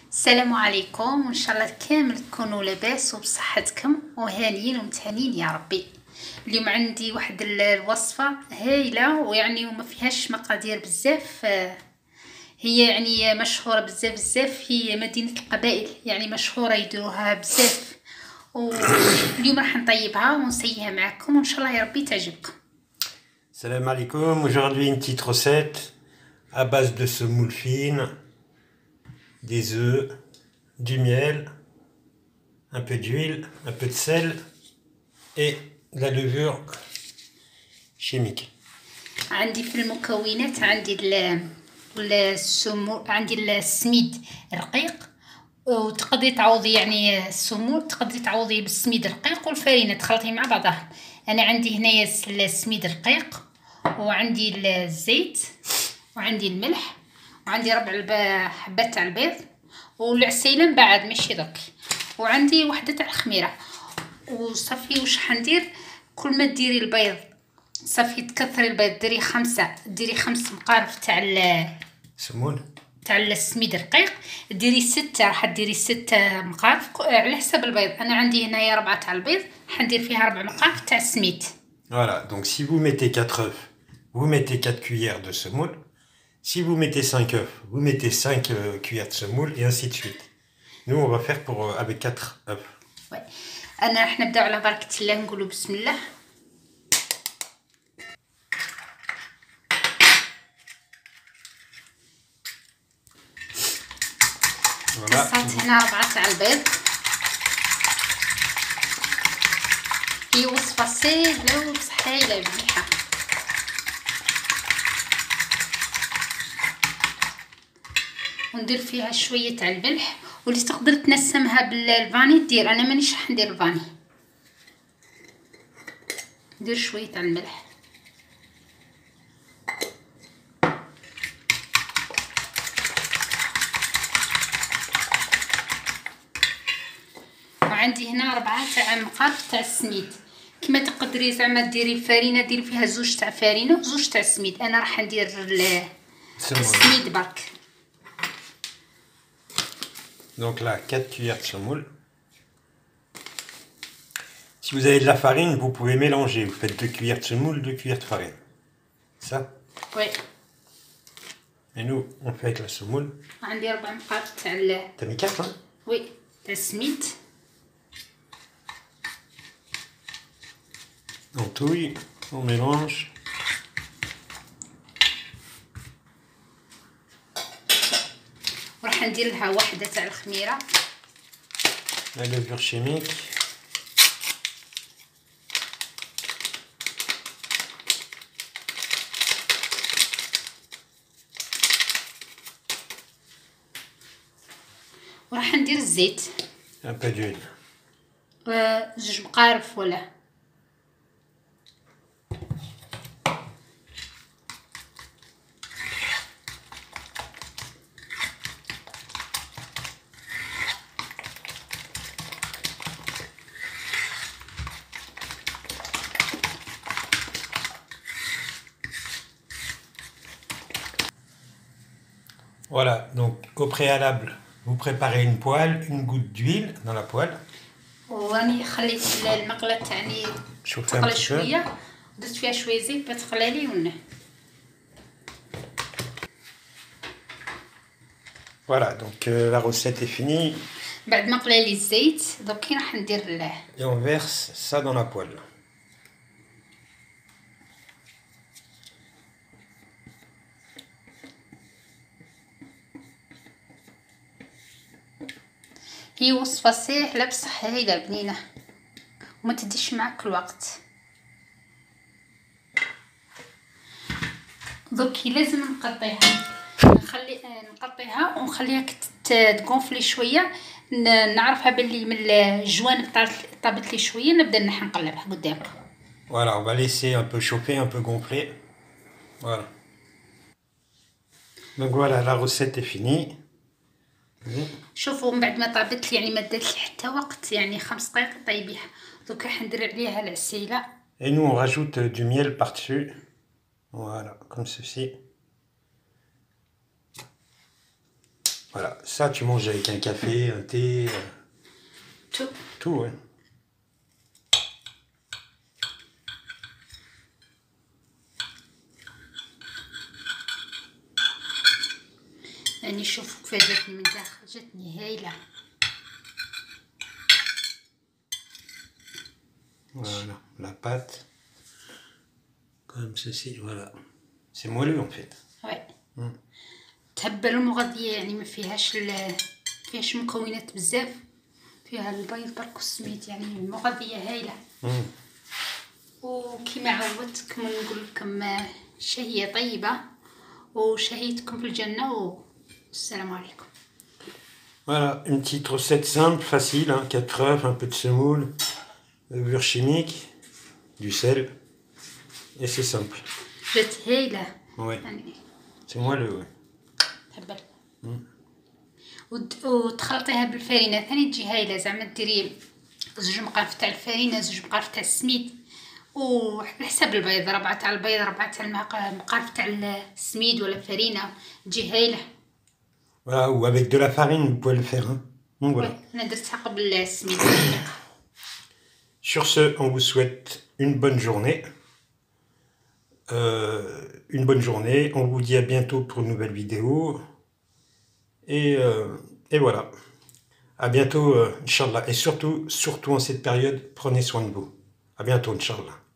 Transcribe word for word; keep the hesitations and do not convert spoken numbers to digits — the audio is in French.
السلام عليكم، وان شاء الله كامل تكونوا لاباس وبصحتكم وهانيين ومتهانين يا ربي. اليوم عندي واحد ال- الوصفه هايله، ويعني وما فيهاش مقادير بزاف. آه، هي يعني مشهوره بزاف بزاف في مدينه القبائل، يعني مشهوره يديروها بزاف. واليوم راح نطيبها ونسيها معكم، وان شاء الله يا ربي تعجبكم. Salam alaikum, aujourd'hui une petite recette à base de semoule fine, des œufs, du miel, un peu d'huile, un peu de sel et de la levure chimique. عندي في المكونات عندي ال السمو عندي السميد رقيق، وتقدري تعوضي يعني السمو تقدري تعوضي بالسميد الرقيق والفرينه تخلطيه مع بعضها. انا عندي هنايا السميد الرقيق، وعندي الزيت، وعندي الملح، وعندي ربع الب- حبات تاع البيض، والعسيله من بعد ماشي درك، وعندي وحده تاع الخميره. وصافي واش حندير؟ كل ما ديري البيض صافي تكثري البيض، ديري خمسة ديري خمس مقارف تاع Semoule. تاع السميد الرقيق، ديري ستة، راح ديري ستة مقارف على حسب البيض. انا عندي هنايا ربعة تاع البيض، حندير فيها ربع مقارف تاع السميد. Voilà, donc si vous mettez quatre œufs, vous mettez quatre cuillères de semoule. Si vous mettez cinq œufs, vous mettez cinq euh, cuillères de semoule et ainsi de suite. Nous, on va faire pour, euh, avec quatre œufs. وي. انا راح نبداو على بركة الله، نقولوا بسم الله. Voilà. قصات هنا ربعة تاع البيض. هي وصفة سهلة وبصح هايلة مليحة. وندير فيها شوية تاع الملح، واللي تقدر تنسمها بالفاني دير، انا مانيش راح ندير الفاني. ندير شوية تاع الملح، وعندي هنا ربعة تاع مقارف تاع السميد. كما تقدري زعما ديري الفرينه ديري فيها زوج تاع فرينه وزوج تاع السميد، انا راح ندير السميد برك. Donc là, quatre cuillères de semoule. Si vous avez de la farine, vous pouvez mélanger. Vous faites deux cuillères de semoule, deux cuillères de farine. Ça. Oui. Et nous, on fait avec la semoule. عندي ربع مقارف تاع ال T'as mis quatre, hein? وي تاع السميد. On touille, on mélange. وراح ندير لها واحدة تاع الخميرة. La levure chimique. وراح ندير الزيت. Un peu d'huile. آه، زوج مقارف ولا. Voilà, donc au préalable, vous préparez une poêle, une goutte d'huile dans la poêle. وراني خليت المقله تاعني Chauffez un تقلى petit peu. شويه، درت فيها شويه زيت باش تقلى لي ونه. Voilà, donc euh, la recette est finie. بعد ما قلى لي الزيت دوكي راح ندير ال Et on verse ça dans la poêle. هي وصفه سهله بصح هايله بنينه وما تديش معك الوقت. دوكي لازم نقطيها، نخلي نقطيها ونخليها تغونفلي شويه، نعرفها باللي من الجوانب طابت لي شويه، نبدا نحن نقلبها قدامكم. Voilà, on va laisser un peu chauffer, un peu gonfler. Voilà. Donc voilà, la recette est finie. شوفوا من بعد ما طابت لي يعني ما دات لي حتى وقت، يعني خمس دقائق طيبيها. دوك راح ندير عليها العسيله. Et nous on rajoute du miel par-dessus. Voilà, comme ceci. Voilà, ça tu manges avec un café, un thé, euh, tout. tout, ouais. يعني شوفوا كيف جاتني من داخل، جاتني هايلة. Voilà, la pâte, comme ceci, voilà. C'est moelleux en fait. وي مم. تهبل ومغذية، يعني ما فيهاش ال فيهاش مكونات بزاف، فيها البيض برك والسميد، يعني مغذية هايلة. مم. وكما عودتكم نقول لكم شهية طيبة، وشهيتكم في الجنة، والسلام عليكم. Voilà, une petite recette simple, facile, hein, quatre œufs, un peu de semoule, le beurre chimique, du sel, et c'est simple. جات هايلة. Ouais, يعني c'est moelleux, ouais. تهبل. مم. ود- وتخلطيها بالفرينة ثاني تجي هايلة، زعما ديري زوج مقارف تاع الفرينة، زوج مقارف تاع السميد، وعلى حساب البيض، ربعة تاع البيض، ربعة تاع المق- مقارف تاع السميد ولا فرينة، تجي هايلة. Voilà, ou avec de la farine, vous pouvez le faire. Hein. Donc voilà. وي انا درتها قبل السميد. Sur ce, on vous souhaite une bonne journée. Euh, une bonne journée. On vous dit à bientôt pour une nouvelle vidéo. Et, euh, et voilà. À bientôt, euh, Inch'Allah. Et surtout, surtout en cette période, prenez soin de vous. À bientôt, Inch'Allah.